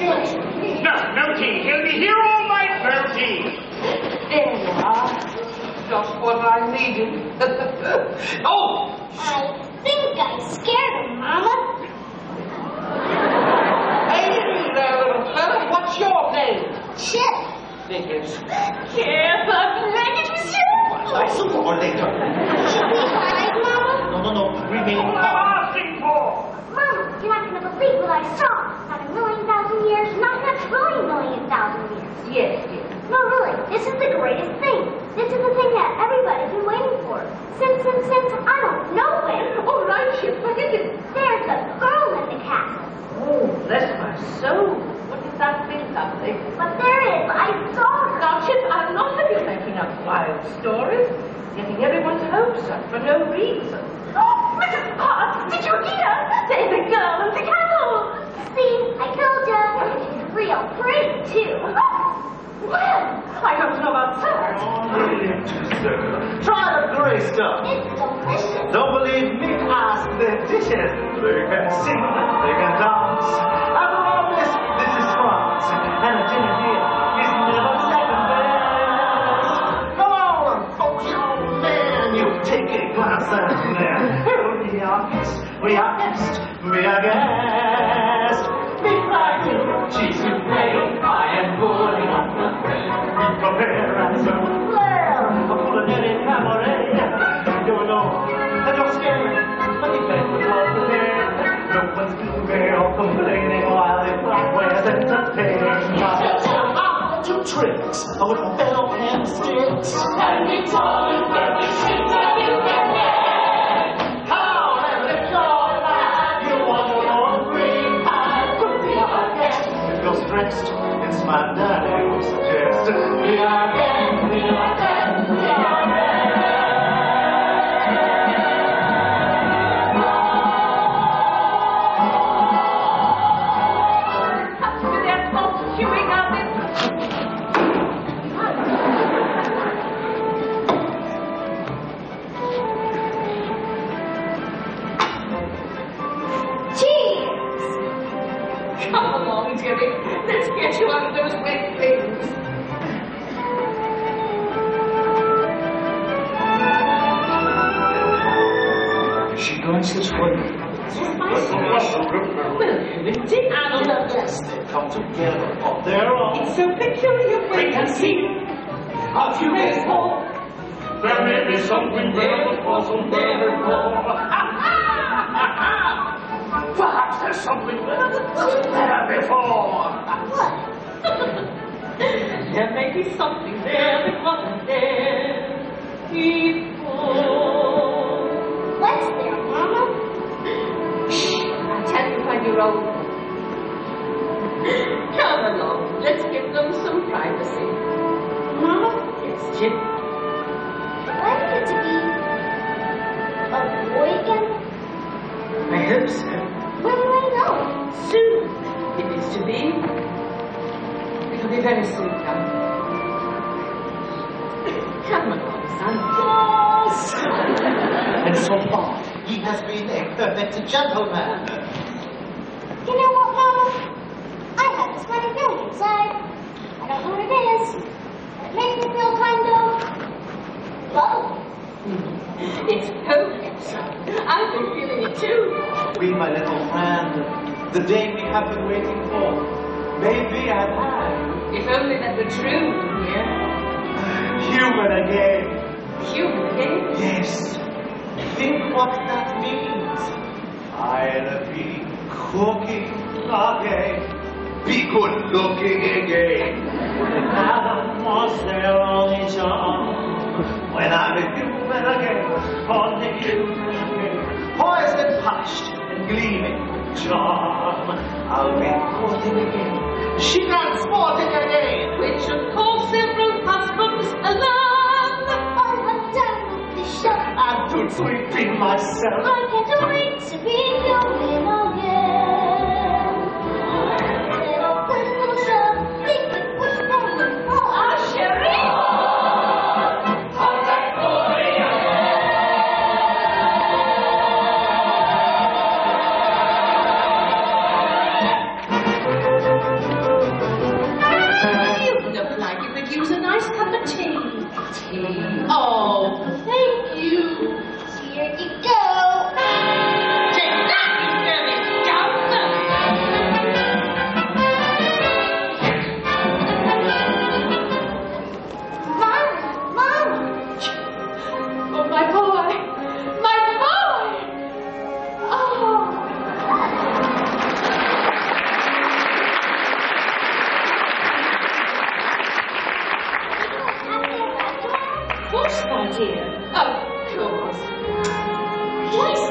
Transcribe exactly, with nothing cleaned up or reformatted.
Yes, please. No, no tea. He'll be here all night. No tea. There you are. Just what I needed. Oh! I think I scared him, Mama. Hey, there, little fella. What's your name? Chip. Nicholas. Chip, I'm glad it was you. I'll see you all later. Should we hide, Mama? No, no, no. Remain What am I calm. asking for? Mama, you're not going to believe what I saw. Not a million thousand years, not in a trillion million thousand years. Yes, yes. No, really, this is the greatest thing. This is the thing that everybody's been waiting for. Since, since, since, I don't know when. All right, Chip, what is it? There's a girl in the castle. Oh, bless my soul. What does that mean, something? But there is. I saw her. Now, Chip, I'm not have you making up wild stories, getting everyone's hopes up for no reason. Oh, Missus Potts, did you hear? There's a girl in the castle. See, I told you. She's real pretty, too. Well, I don't know about that. Try the gray stuff. It's delicious. Don't believe me? Ask the dishes. They can sing, they can dance. After all this, this is France, and a dinner here is never second best. Come on, folks, oh man, you take a glance at them. We are guests, we are guests, we are guests. Big like you, she's to play. I am pulling up the thread. Prepare and so flare. A culinary cabaret. You know, and you're scared, but the banquet was prepared. No one's gloomy or complaining while the Broadway's entertaining. Just out two tricks with a bell and sticks. And we tall and perfect shapes that you can get. How and if you're mad, you want to know a green pie. We are guests. If you're stressed, it's my daddy who suggests. We are guests, we are guests, we are guests. Let's get you out of those wet things. Is she going this way? Well, it did. Yes, they come together on their own. It's so peculiar when you see how you may fall. There may be something there that wasn't there before. Perhaps there's something there that wasn't there before. What? There may be something there that wasn't there before. What's there, Mama? Shh! I'll tell you when you're older. Come along, let's give them some privacy. Mama? Yes, Chip. Do I get to be a boy again? I hope so. When will I know? Soon, it is to be. It'll be very soon now. Come along, son. Yes! And so far, he has been a perfect gentleman. You know what, Mama? I have this funny feeling inside. I don't know what it is, but it makes me feel kind of lovely. It's perfect, son. I've been feeling it too. Be my little friend, the day we have been waiting for. Maybe I've had. If only that were true, yeah? Human again. Human again? Yes. Think what that means. I'll be cooking again. Be good looking again. Adam was their only charm. When I'm a human again, only human again. Poised and polished and gleaming with charm. I'll be courting again. She got sporting again. Which should cause several husbands alarm. Oh, I'm done with the show. I'm too sweeping myself. I can't wait to be human again. Little little show, thinking what's going on. Ah, Sherry! Joyce